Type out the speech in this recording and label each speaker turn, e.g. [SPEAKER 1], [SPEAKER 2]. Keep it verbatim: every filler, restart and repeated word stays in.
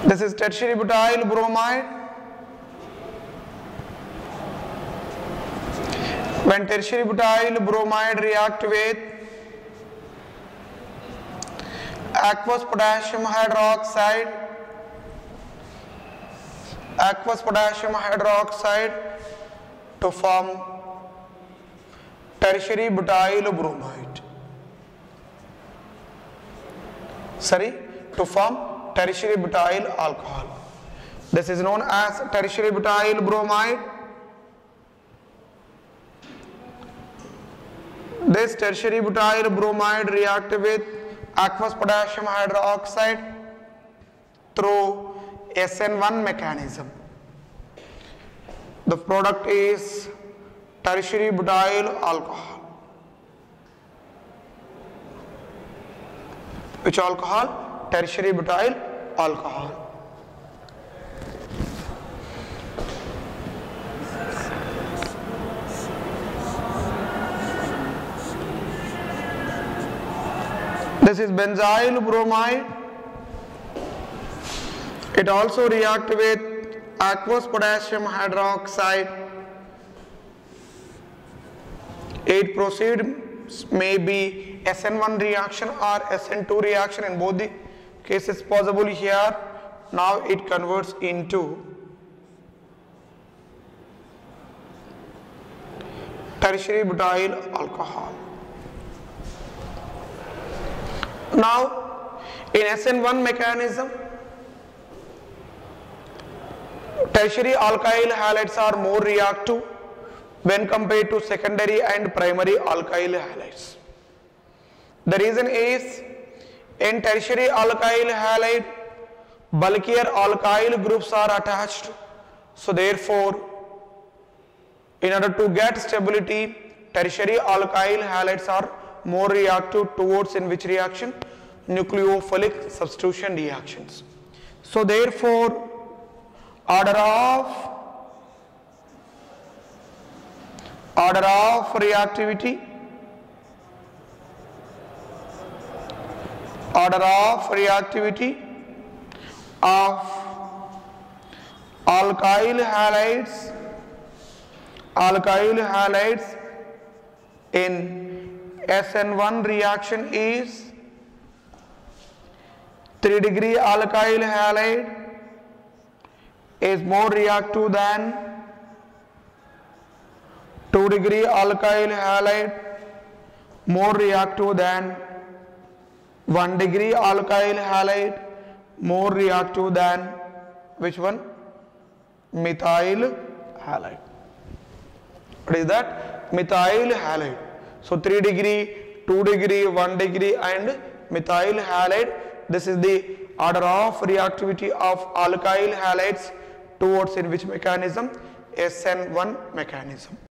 [SPEAKER 1] This is tertiary butyl bromide. When tertiary butyl bromide react with aqueous potassium hydroxide, aqueous potassium hydroxide to form tertiary butyl bromide. Sorry, to form tertiary butyl alcohol. This is known as tertiary butyl bromide. This tertiary butyl bromide react with aqueous potassium hydroxide through S N one mechanism. The product is tertiary butyl alcohol. Which alcohol? Tertiary butyl alcohol. This is benzyl bromide. It also reacts with aqueous potassium hydroxide. It proceeds may be S N one reaction or S N two reaction, in both the cases possible here. Now it converts into tertiary butyl alcohol. Now in S N one mechanism, tertiary alkyl halides are more reactive when compared to secondary and primary alkyl halides. The reason is, in tertiary alkyl halide, bulkier alkyl groups are attached. So therefore, in order to get stability, tertiary alkyl halides are more reactive towards in which reaction? Nucleophilic substitution reactions. So therefore, order of order of reactivity order of reactivity of alkyl halides alkyl halides in S N one reaction is three degree alkyl halide is more reactive than two degree alkyl halide, more reactive than one degree alkyl halide, more reactive than which one? Methyl halide. What is that? Methyl halide. So three degree, two degree, one degree and methyl halide. This is the order of reactivity of alkyl halides towards in which mechanism? S N one mechanism.